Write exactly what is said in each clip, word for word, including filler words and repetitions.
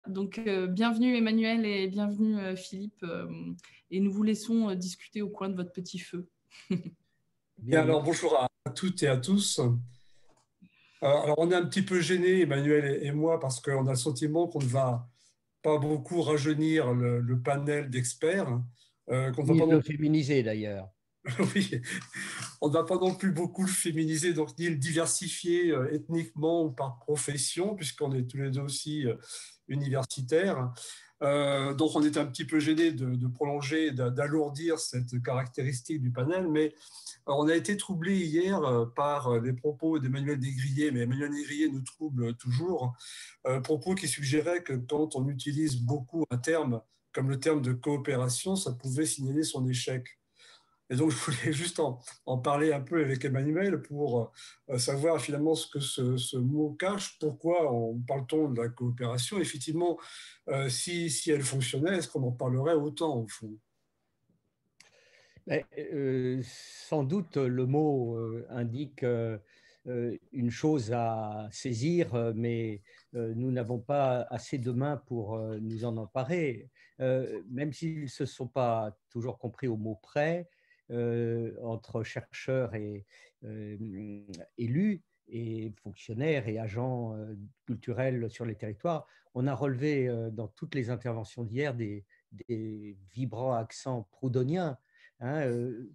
Donc, euh, bienvenue Emmanuel et bienvenue euh, Philippe. euh, et nous vous laissons euh, discuter au coin de votre petit feu. Et Bien, alors, bonjour à toutes et à tous. Euh, Alors, on est un petit peu gênés, Emmanuel et et moi, parce qu'on a le sentiment qu'on ne va pas beaucoup rajeunir le, le panel d'experts, euh, qu'on ne va ni pas non le féminiser d'ailleurs. oui, on ne va pas non plus beaucoup le féminiser, donc ni le diversifier euh, ethniquement ou par profession, puisqu'on est tous les deux aussi euh, universitaires. Euh, donc, on est un petit peu gêné de, de prolonger, d'a- d'alourdir cette caractéristique du panel, mais euh, on a été troublé hier euh, par euh, les propos d'Emmanuel Desgriers, mais Emmanuel Desgriers nous trouble toujours, euh, propos qui suggéraient que quand on utilise beaucoup un terme comme le terme de coopération, ça pouvait signaler son échec. Et donc, je voulais juste en, en parler un peu avec Emmanuel pour euh, savoir finalement ce que ce, ce mot cache, pourquoi on parle-t-on de la coopération. Effectivement, euh, si, si elle fonctionnait, est-ce qu'on en parlerait autant au fond? Mais, euh, sans doute, le mot euh, indique euh, euh, une chose à saisir, euh, mais euh, nous n'avons pas assez de mains pour euh, nous en emparer. Euh, même s'ils ne se sont pas toujours compris au mot près, euh, entre chercheurs et euh, élus et fonctionnaires et agents euh, culturels sur les territoires, on a relevé euh, dans toutes les interventions d'hier des, des vibrants accents proudhoniens. Hein, euh,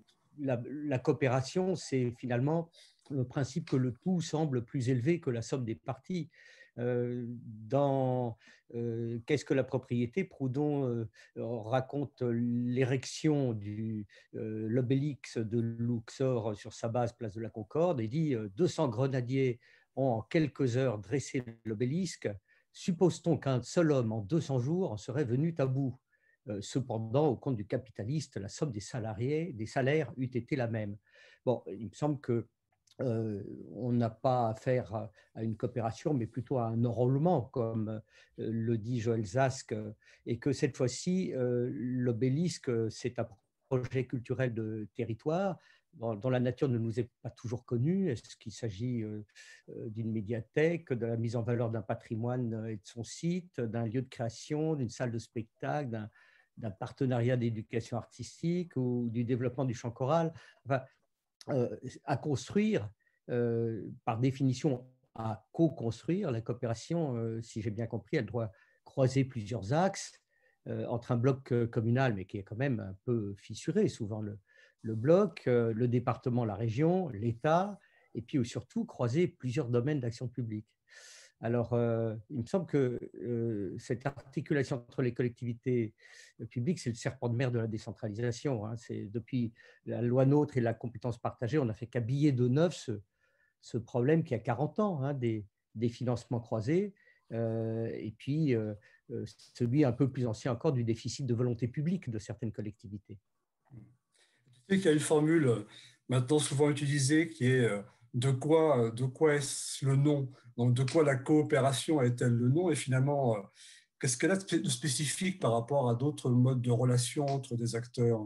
la, la coopération, c'est finalement le principe que le tout semble plus élevé que la somme des parties. Euh, dans euh, Qu'est-ce que la propriété, Proudhon euh, raconte l'érection de euh, l'obélix de Luxor sur sa base place de la Concorde et dit euh, deux cents grenadiers ont en quelques heures dressé l'obélisque. Suppose-t-on qu'un seul homme en deux cents jours en serait venu à bout? Euh, cependant, au compte du capitaliste, la somme des salariés, des salaires eût été la même. Bon, il me semble que euh, on n'a pas affaire à, à une coopération, mais plutôt à un enrôlement, comme euh, le dit Joël Zask, euh, et que cette fois-ci, euh, l'obélisque, c'est un projet culturel de territoire dont, dont la nature ne nous est pas toujours connue. Est-ce qu'il s'agit euh, d'une médiathèque, de la mise en valeur d'un patrimoine et de son site, d'un lieu de création, d'une salle de spectacle, d'un d'un partenariat d'éducation artistique ou du développement du chant choral, enfin, euh, à construire, euh, par définition, à co-construire. La coopération, euh, si j'ai bien compris, elle doit croiser plusieurs axes euh, entre un bloc euh, communal, mais qui est quand même un peu fissuré, souvent le, le bloc, euh, le département, la région, l'État, et puis surtout croiser plusieurs domaines d'action publique. Alors, euh, il me semble que euh, cette articulation entre les collectivités publiques, c'est le serpent de mer de la décentralisation. Hein. C'est depuis la loi NOTRe et la compétence partagée, on n'a fait qu'habiller de neuf ce, ce problème qui a quarante ans, hein, des, des financements croisés, euh, et puis euh, euh, celui un peu plus ancien encore du déficit de volonté publique de certaines collectivités. Tu sais qu'il y a une formule euh, maintenant souvent utilisée qui est euh, de quoi, euh, de quoi est-ce le nom? Donc, de quoi la coopération est-elle le nom? Et finalement, euh, qu'est-ce qu'elle a de spé- de spécifique par rapport à d'autres modes de relation entre des acteurs?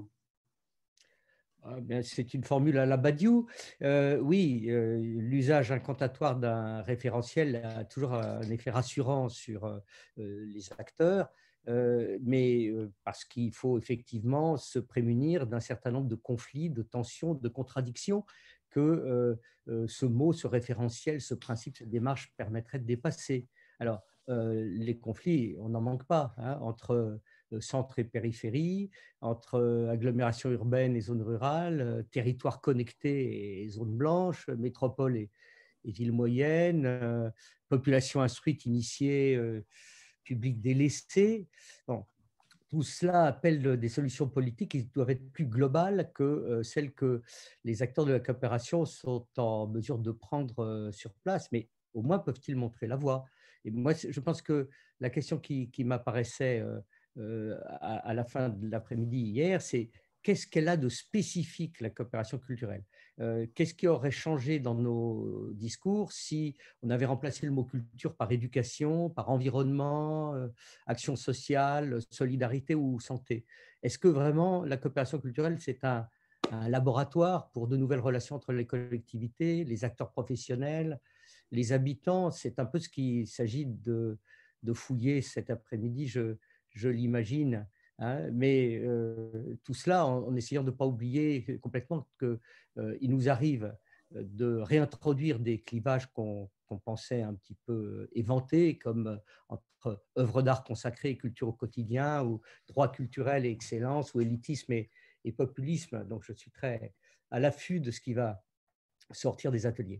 Ah, bien, c'est une formule à la Badiou. Euh, oui, euh, l'usage incantatoire d'un référentiel a toujours un effet rassurant sur euh, les acteurs, euh, mais euh, parce qu'il faut effectivement se prémunir d'un certain nombre de conflits, de tensions, de contradictions que euh, euh, ce mot, ce référentiel, ce principe, cette démarche permettrait de dépasser. Alors, euh, les conflits, on n'en manque pas, hein, entre euh, centre et périphérie, entre euh, agglomération urbaine et zone rurale, euh, territoire connecté et zone blanche, métropole et, et ville moyenne, euh, population instruite, initiée, euh, public délaissé. Bon, tout cela appelle des solutions politiques qui doivent être plus globales que euh, celles que les acteurs de la coopération sont en mesure de prendre euh, sur place, mais au moins peuvent-ils montrer la voie. Et moi, je pense que la question qui, qui m'apparaissait euh, euh, à, à la fin de l'après-midi hier, c'est qu'est-ce qu'elle a de spécifique, la coopération culturelle? Euh, qu'est-ce qui aurait changé dans nos discours si on avait remplacé le mot culture par éducation, par environnement, euh, action sociale, solidarité ou santé? Est-ce que vraiment la coopération culturelle, c'est un, un laboratoire pour de nouvelles relations entre les collectivités, les acteurs professionnels, les habitants? C'est un peu ce qu'il s'agit de, de fouiller cet après-midi, je, je l'imagine. Hein, mais euh, tout cela en, en essayant de ne pas oublier complètement qu'il euh, nous arrive de réintroduire des clivages qu'on qu'on pensait un petit peu éventés, comme entre œuvres d'art consacrées et culture au quotidien, ou droit culturel et excellence, ou élitisme et, et populisme. Donc je suis très à l'affût de ce qui va sortir des ateliers.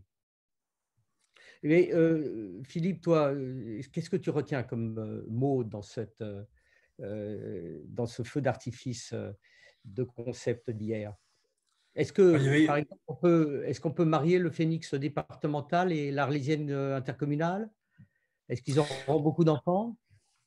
Mais euh, Philippe, toi, qu'est-ce que tu retiens comme mot dans cette... Euh, dans ce feu d'artifice de concept d'hier. Est-ce que, par exemple, on peut, est-ce qu'on peut marier le phénix départemental et l'Arlésienne intercommunale? Est-ce qu'ils auront beaucoup d'enfants?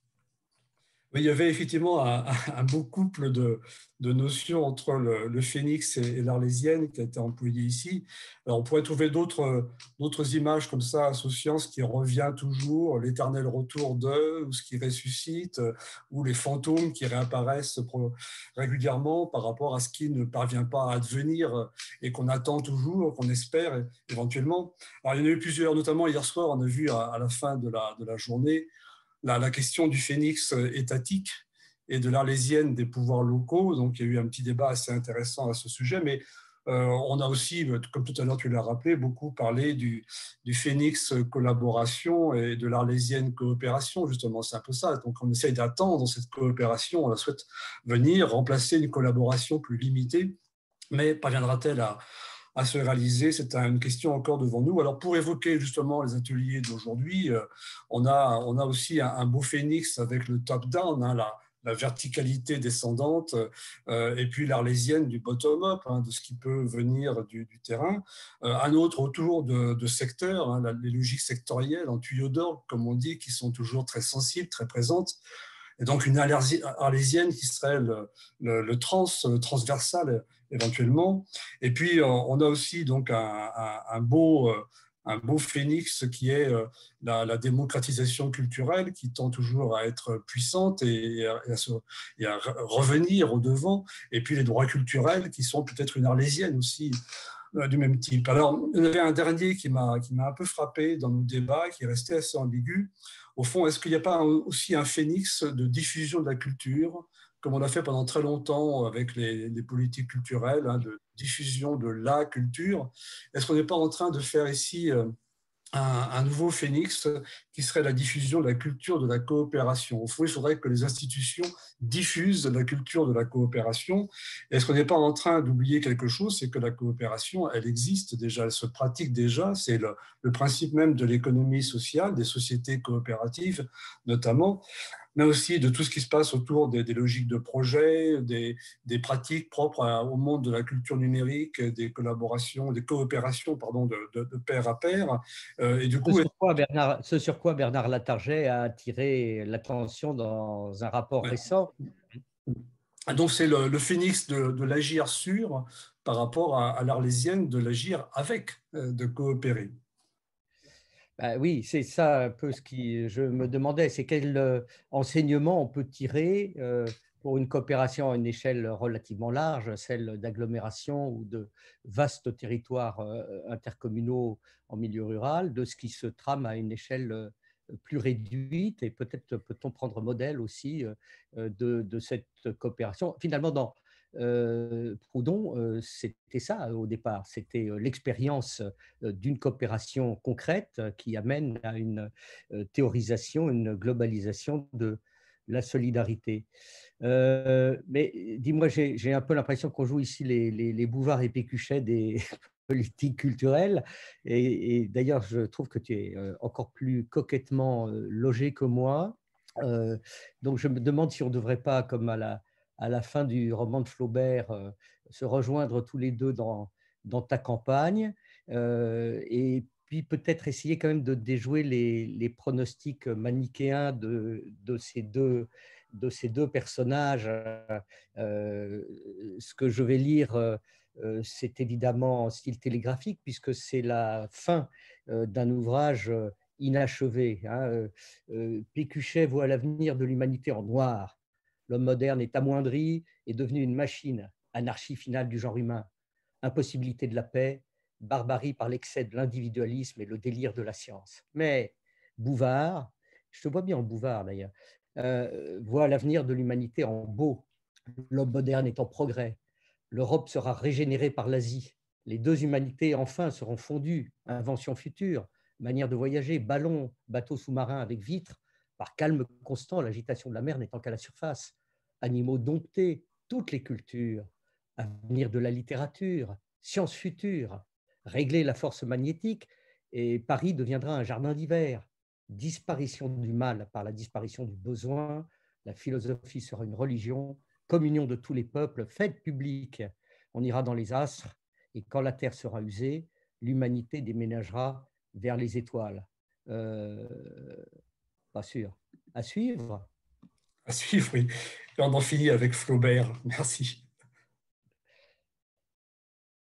Oui, il y avait effectivement un, un beau couple de, de notions entre le, le phénix et, et l'Arlésienne qui a été employé ici. Alors, on pourrait trouver d'autres, d'autres images comme ça associant ce qui revient toujours, l'éternel retour d'eux, ou ce qui ressuscite, ou les fantômes qui réapparaissent régulièrement par rapport à ce qui ne parvient pas à advenir et qu'on attend toujours, qu'on espère éventuellement. Alors, il y en a eu plusieurs, notamment hier soir, on a vu à, à la fin de la, de la journée La, la question du phénix étatique et de l'arlésienne des pouvoirs locaux. Donc, il y a eu un petit débat assez intéressant à ce sujet, mais euh, on a aussi, comme tout à l'heure tu l'as rappelé, beaucoup parlé du, du phénix collaboration et de l'arlésienne coopération, justement, c'est un peu ça. Donc, on essaye d'attendre cette coopération, on la souhaite venir remplacer une collaboration plus limitée, mais parviendra-t-elle à à se réaliser? C'est une question encore devant nous. Alors, pour évoquer justement les ateliers d'aujourd'hui, euh, on, a, on a aussi un, un beau phénix avec le top-down, hein, la, la verticalité descendante, euh, et puis l'arlésienne du bottom-up, hein, de ce qui peut venir du, du terrain. Euh, un autre autour de, de secteurs, hein, les logiques sectorielles en tuyau d'orgue, comme on dit, qui sont toujours très sensibles, très présentes. Et donc une arlésienne qui serait le, le, le trans, le transversal éventuellement. Et puis on a aussi donc un, un, un beau, un beau phénix qui est la, la démocratisation culturelle qui tend toujours à être puissante et à, et à, se, et à revenir au devant. Et puis les droits culturels qui sont peut-être une arlésienne aussi du même type. Alors, il y avait un dernier qui m'a qui m'a un peu frappé dans nos débats, qui est resté assez ambigu. Au fond, est-ce qu'il n'y a pas aussi un phénix de diffusion de la culture, comme on a fait pendant très longtemps avec les, les politiques culturelles, hein, de diffusion de la culture? Est-ce qu'on n'est pas en train de faire ici euh, Un, un nouveau phénix qui serait la diffusion de la culture de la coopération? Au fond, il faudrait que les institutions diffusent la culture de la coopération. Est-ce qu'on n'est pas en train d'oublier quelque chose? C'est que la coopération, elle existe déjà, elle se pratique déjà. C'est le, le principe même de l'économie sociale, des sociétés coopératives notamment, mais aussi de tout ce qui se passe autour des, des logiques de projet, des, des pratiques propres à, au monde de la culture numérique, des collaborations, des coopérations pardon, de, de, de pair à pair. Euh, et du coup, ce, sur quoi Bernard, ce sur quoi Bernard Latarjet a attiré l'attention dans un rapport ouais. récent. Donc c'est le, le phénix de, de l'agir sur par rapport à, à l'arlésienne de l'agir avec, de coopérer. Ben oui, c'est ça un peu ce qui je me demandais, c'est quel euh, enseignement on peut tirer euh, pour une coopération à une échelle relativement large, celle d'agglomération ou de vastes territoires euh, intercommunaux en milieu rural, de ce qui se trame à une échelle euh, plus réduite, et peut-être peut-on prendre modèle aussi euh, de, de cette coopération. Finalement, dans Euh, Proudhon, euh, c'était ça au départ, c'était euh, l'expérience euh, d'une coopération concrète euh, qui amène à une euh, théorisation, une globalisation de la solidarité. Euh, mais dis-moi, j'ai un peu l'impression qu'on joue ici les, les, les Bouvard et Pécuchet des politiques culturelles, et, et d'ailleurs je trouve que tu es encore plus coquettement logé que moi. Euh, donc je me demande si on ne devrait pas, comme à la à la fin du roman de Flaubert, euh, se rejoindre tous les deux dans, dans ta campagne, euh, et puis peut-être essayer quand même de déjouer les, les pronostics manichéens de, de, ces deux, de ces deux personnages. Euh, ce que je vais lire, euh, c'est évidemment en style télégraphique, puisque c'est la fin euh, d'un ouvrage inachevé. Hein. Euh, Pécuchet voit l'avenir de l'humanité en noir. L'homme moderne est amoindri, est devenu une machine, anarchie finale du genre humain, impossibilité de la paix, barbarie par l'excès de l'individualisme et le délire de la science. Mais Bouvard je te vois bien en Bouvard d'ailleurs, euh, voit l'avenir de l'humanité en beau. L'homme moderne est en progrès. L'Europe sera régénérée par l'Asie. Les deux humanités enfin seront fondues. Inventions futures, manière de voyager, ballons, bateaux sous-marins avec vitres, par calme constant, l'agitation de la mer n'étant qu'à la surface. Animaux domptés, toutes les cultures. Avenir de la littérature, sciences futures, régler la force magnétique et Paris deviendra un jardin d'hiver. Disparition du mal par la disparition du besoin, la philosophie sera une religion, communion de tous les peuples, fête publique. On ira dans les astres et quand la terre sera usée, l'humanité déménagera vers les étoiles. Euh, pas sûr. À suivre. À suivre, oui. Et on en finit avec Flaubert. Merci.